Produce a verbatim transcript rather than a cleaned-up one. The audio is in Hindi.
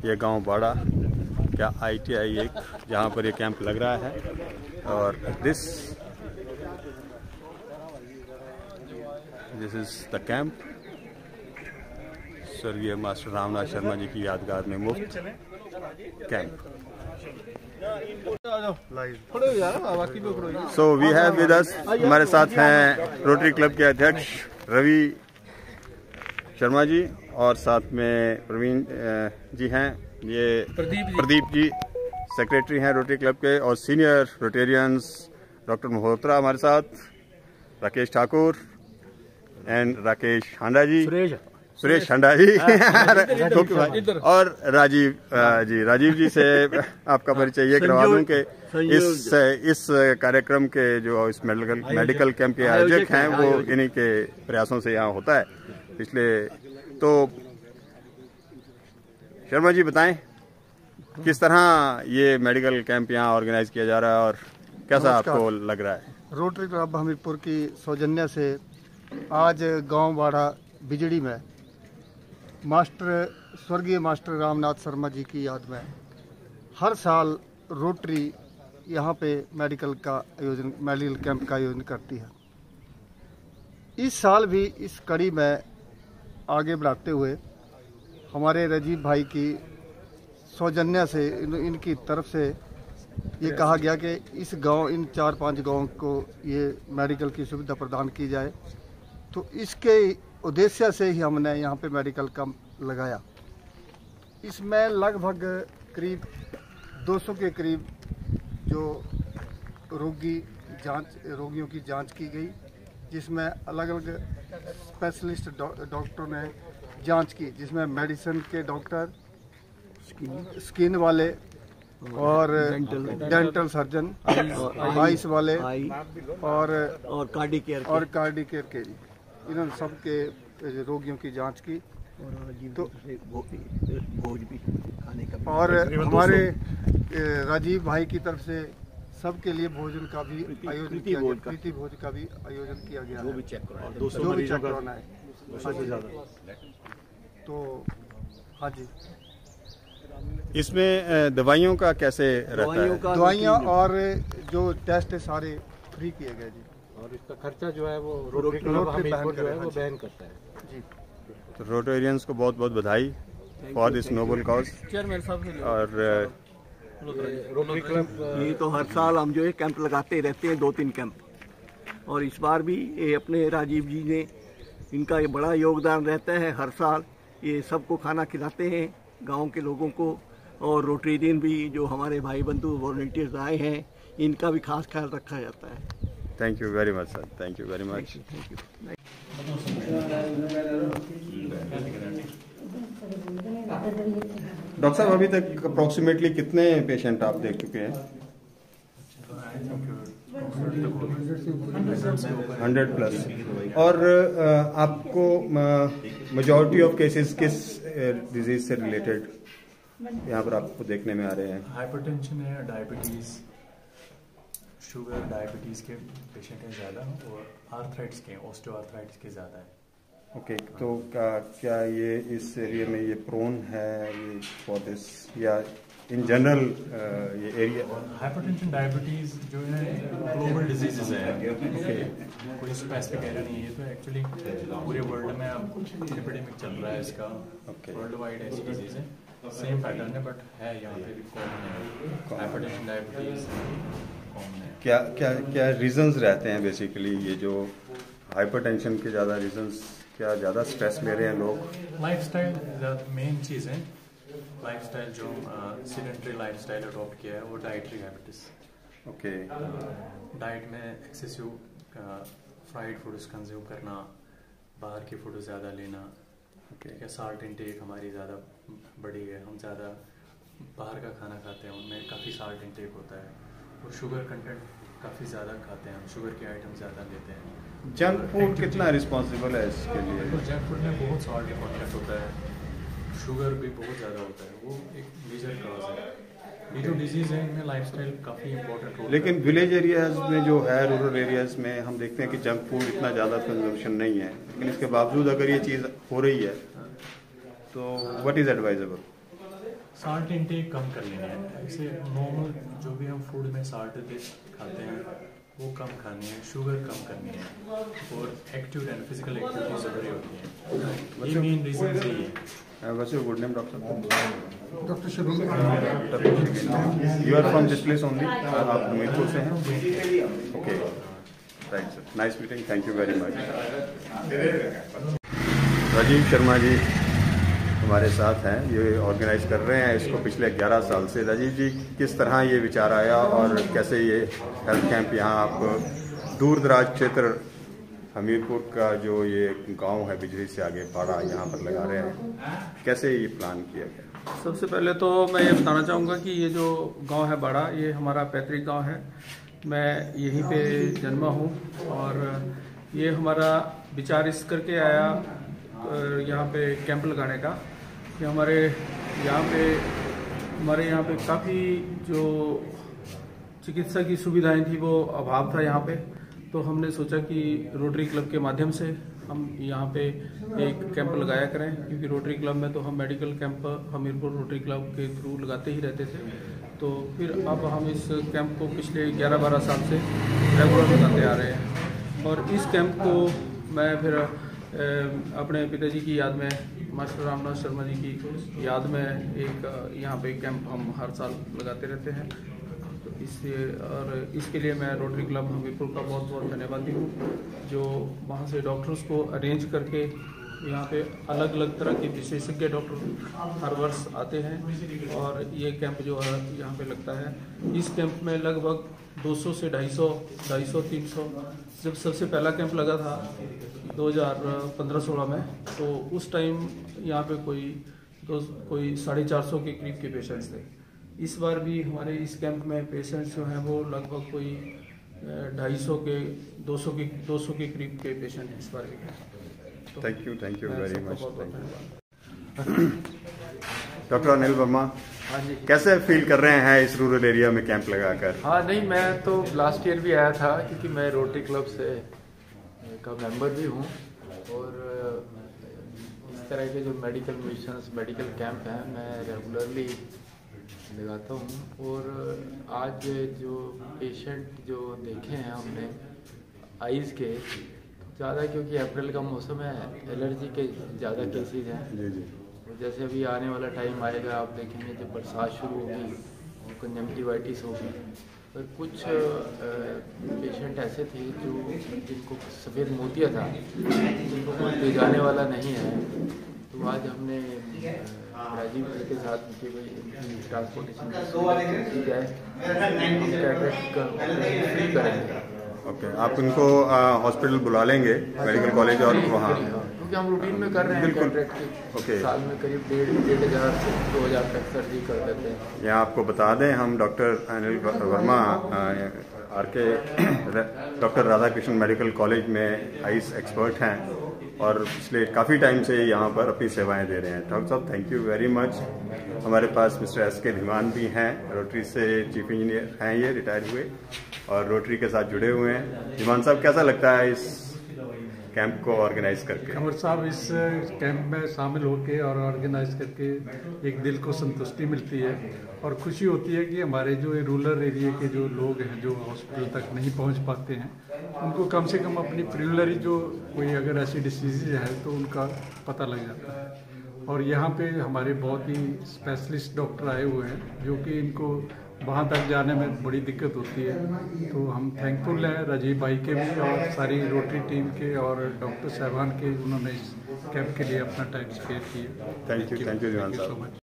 ये गांव बाड़ा क्या आई टी आई एक जहाँ पर ये कैंप लग रहा है। और this this is the camp स्वर्गीय मास्टर रामनाथ शर्मा जी की यादगार में मुफ्त camp. So we have with us, हमारे साथ हैं रोटरी क्लब के अध्यक्ष रवि शर्मा जी और साथ में प्रवीण जी हैं, ये प्रदीप जी, प्रदीप जी सेक्रेटरी हैं रोटरी क्लब के, और सीनियर रोटेरियंस डॉक्टर मल्होत्रा हमारे साथ, राकेश ठाकुर एंड राकेश हांडा जी, सुरेश सुरेश हांडा जी और राजीव जी। राजीव जी से आपका परिचय ये करवा दूं कि इस इस कार्यक्रम के जो इस मेडिकल मेडिकल कैंप के आयोजक हैं वो इन्हीं के प्रयासों से यहाँ होता है पिछले। तो शर्मा जी बताएं किस तरह ये मेडिकल कैंप यहाँ ऑर्गेनाइज किया जा रहा है और कैसा आपको लग रहा है? रोटरी क्लब हमीरपुर की सौजन्य से आज गांव बाड़ा बिजड़ी में मास्टर स्वर्गीय मास्टर रामनाथ शर्मा जी की याद में हर साल रोटरी यहाँ पे मेडिकल का आयोजन मेडिकल कैंप का आयोजन करती है। इस साल भी इस कड़ी में आगे बढ़ाते हुए हमारे राजीव भाई की सौजन्य से इन, इनकी तरफ से ये कहा गया कि इस गांव इन चार पांच गांव को ये मेडिकल की सुविधा प्रदान की जाए। तो इसके उद्देश्य से ही हमने यहाँ पे मेडिकल कैंप लगाया। इसमें लगभग करीब दो सौ के करीब जो रोगी जांच रोगियों की जांच की गई, जिसमें अलग अलग स्पेशलिस्ट डॉक्टरों ने जांच की, जिसमें मेडिसिन के डॉक्टर, स्किन वाले और डेंटल सर्जन, आइस वाले और और कार्डिक केयर और कार्डिक केयर के इन्होंने सब के रोगियों की जांच की। तो भोज भी खाने का और हमारे राजीव भाई की तरफ से सबके लिए भोजन का भी आयोजन किया गया, प्रीति भोज का भी आयोजन किया गया, जो भी चेक करवाना है, जो भी चेक करवाना है। तो हाँ जी, इसमें दवाइयों का कैसे रहता है? दवाइयाँ और जो टेस्ट है सारे फ्री किए गए जी, और इसका खर्चा जो है वो रोटरी क्लब हमीरपुर जो है वो वहन करता है जी। तो रोटेरियंस को बहुत बहुत बधाई फॉर दिस नोबल कॉज। और रोटरी क्लब ये तो हर साल हम जो है कैंप लगाते रहते हैं, दो तीन कैंप, और इस बार भी ये अपने राजीव जी ने, इनका ये बड़ा योगदान रहता है। हर साल ये सबको खाना खिलाते हैं गांव के लोगों को, और रोटेरियन भी जो हमारे भाई बंधु वॉलंटियर्स आए हैं इनका भी खास ख्याल रखा जाता है। Thank you very much sir, thank you very much. Thank you. Doctor साहब अभी तक अप्रोक्सीमेटली कितने पेशेंट आप देख चुके हैं? Hundred plus. और आपको मेजॉरिटी ऑफ केसेस किस डिजीज से रिलेटेड यहाँ पर आपको देखने में आ रहे हैं? हाइपरटेंशन है, डायबिटीज, शुगर, डायबिटीज के पेशेंट हैं ज़्यादा, और आर्थराइटिस के, ऑस्टियोआर्थराइटिस के ज़्यादा है। ओके okay, तो क्या क्या ये इस एरिया में ये प्रोन है ये फॉर दिस, या इन जनरल ये एरिया? हाइपरटेंशन, डायबिटीज जो है ग्लोबल डिजीजेज है, okay. कोई स्पेसिफिक एरिया नहीं है। तो एक्चुअली पूरे वर्ल्ड में अब एपिडेमिक चल रहा है इसका, वर्ल्ड वाइड ऐसी डिजीज है, सेम पैटर्न है, बट है यहाँ पे भी कॉमन है। हाइपरटेंशन, डायबिटीज कॉमन है। क्या क्या क्या रीजंस रहते हैं बेसिकली ये जो हाइपरटेंशन के? ज़्यादा रीजंस क्या, ज़्यादा स्ट्रेस ले रहे हैं लोग? लाइफस्टाइल मेन चीज़ है। लाइफस्टाइल जो सीडेंटरी लाइफस्टाइल अडॉप्ट किया है, वो डाइटरी हैबिट्स। ओके। डाइट में एक्सेसिव फ्राइड फूड्स कंज्यूम करना, बाहर की फूड ज़्यादा लेना, okay. ठीक है। साल्ट इंटेक हमारी ज़्यादा बढ़ी है, हम ज़्यादा बाहर का खाना खाते हैं, उनमें काफ़ी साल्ट इंटेक होता है, और शुगर कंटेंट काफ़ी ज़्यादा खाते हैं हम, शुगर के आइटम ज़्यादा लेते हैं। जंक फूड कितना रिस्पॉन्सिबल है इसके लिए? तो जंक फूड में बहुत साल्ट कंटेंट होता है, शुगर भी बहुत ज़्यादा होता है, वो एक मेजर कॉज है। ये जो डिजीज़ है इनमें लाइफस्टाइल काफ़ी इंपॉर्टेंट रोल। लेकिन विलेज एरियाज में जो है, रूरल एरियाज में हम देखते हैं कि जंक फूड इतना ज़्यादा कंजम्पशन नहीं है, लेकिन इसके बावजूद अगर ये चीज़ हो रही है तो what is advisable? Salt intake कम कर लेना है। ऐसे नॉर्मल जो भी हम फूड में साल्ट खाते हैं वो कम खानी है, शुगर कम करनी है और एक्टिव एंड फिजिकल एक्टिविटी ज़रूरी होती है। ये मेन रीज़न यही है। वैसे गुड नेम डॉक्टर डॉक्टर शुरू you are from this place only, आप हमीरपुर से हैं? Okay, right sir, nice meeting, thank you very much. Rajiv Sharma ji हमारे साथ हैं, ये ऑर्गेनाइज कर रहे हैं इसको पिछले ग्यारह साल से। राजीव जी, किस तरह ये विचार आया और कैसे ये हेल्थ कैंप यहाँ आप दूर दराज क्षेत्र हमीरपुर का जो ये गांव है बिजली से आगे बाड़ा, यहाँ पर लगा रहे हैं, कैसे ये प्लान किया गया? सबसे पहले तो मैं ये बताना चाहूँगा कि ये जो गांव है बाड़ा, ये हमारा पैतृक गांव है। मैं यहीं पे जन्मा हूँ और ये हमारा विचार इस करके आया यहाँ पे कैंप लगाने का कि हमारे यहाँ पे हमारे यहाँ पे काफ़ी जो चिकित्सा की सुविधाएं थी वो अभाव था यहाँ पे। तो हमने सोचा कि रोटरी क्लब के माध्यम से हम यहाँ पे एक कैंप लगाया करें, क्योंकि रोटरी क्लब में तो हम medical camp Hamirpur Rotary Club के थ्रू लगाते ही रहते थे। तो फिर अब हम इस कैंप को पिछले ग्यारह बारह साल से रेगुलर लगाते आ रहे हैं। और इस कैंप को मैं फिर अपने पिताजी की याद में, मास्टर रामनाथ शर्मा जी की याद में एक यहाँ पे कैंप हम हर साल लगाते रहते हैं। तो इससे और इसके लिए मैं रोटरी क्लब हमीरपुर का बहुत बहुत धन्यवादी हूँ, जो वहाँ से डॉक्टर्स को अरेंज करके यहाँ पे अलग अलग तरह के विशेषज्ञ डॉक्टर हर वर्ष आते हैं और ये कैंप जो है यहाँ पे लगता है। इस कैंप में लगभग दो सौ से ढाई सौ ढाई सौ तीन सौ जब सबसे पहला कैंप लगा था दो हज़ार पंद्रह सोलह में, तो उस टाइम यहाँ पे कोई दो कोई साढ़े चार सौ के करीब के पेशेंट्स थे। इस बार भी हमारे इस कैंप में पेशेंट्स जो हैं वो लगभग कोई ढाई सौ के दो सौ के दो सौ के करीब के पेशेंट हैं इस बार भी। Thank you, thank you very much. Doctor Anil Verma, हाँ जी, कैसे फील कर रहे हैं इस रूरल एरिया में कैंप लगाकर? हाँ नहीं, मैं तो लास्ट ईयर भी आया था, क्योंकि मैं रोटरी क्लब से का मेंबर भी हूँ और इस तरह के जो मेडिकल मिशंस, मेडिकल कैंप हैं, मैं रेगुलरली लगाता हूँ। और आज जो पेशेंट जो देखे हैं हमने आइज़ के ज़्यादा, क्योंकि अप्रैल का मौसम है, एलर्जी के ज़्यादा केसेज हैं। जी जी। जैसे अभी आने वाला टाइम आएगा, आप देखेंगे जब बरसात शुरू होगी, कंजंक्टिवाइटिस होगी। पर कुछ पेशेंट ऐसे थे जो जिनको सफ़ेद मोतिया था, जिनको कोई ले जाने वाला नहीं है। तो आज हमने राजीव जी के साथ उनकी कोई ट्रांसपोर्टेशन की जाए, फ्री करेंगे। ओके, आप उनको हॉस्पिटल बुला लेंगे, मेडिकल कॉलेज, और वहाँ, क्योंकि हम रूटीन में कर रहे हैं कैटरेक्ट की। ओके, साल में करीब डेढ़ डेढ़ हज़ार से दो हज़ार तक सर्जरी कर देते हैं। यहाँ आपको बता दें, हम doctor Anil Verma R K doctor Radha Krishna medical college में आइस एक्सपर्ट हैं और पिछले काफ़ी टाइम से यहाँ पर अपनी सेवाएं दे रहे हैं। डॉक्टर साहब, थैंक यू वेरी मच। हमारे पास मिस्टर एस के धीमान भी हैं, रोटरी से चीफ इंजीनियर हैं, ये रिटायर हुए और रोटरी के साथ जुड़े हुए हैं। धीमान साहब, कैसा लगता है इस कैंप को ऑर्गेनाइज करके? कंवर साहब, इस कैंप में शामिल होकर और ऑर्गेनाइज करके एक दिल को संतुष्टि मिलती है और खुशी होती है कि हमारे जो रूरल एरिया के जो लोग हैं, जो हॉस्पिटल तक नहीं पहुंच पाते हैं, उनको कम से कम अपनी प्रिलिमिनरी जो कोई अगर ऐसी डिसीज़ है तो उनका पता लग जाता है। और यहाँ पे हमारे बहुत ही स्पेशलिस्ट डॉक्टर आए हुए हैं, जो कि इनको वहाँ तक जाने में बड़ी दिक्कत होती है। तो हम थैंकफुल हैं राजीव भाई के भी और सारी रोटरी टीम के और डॉक्टर साहबान के, उन्होंने इस कैंप के लिए अपना टाइम स्पेयर किया। Thank you, thank you Dhiman साहब।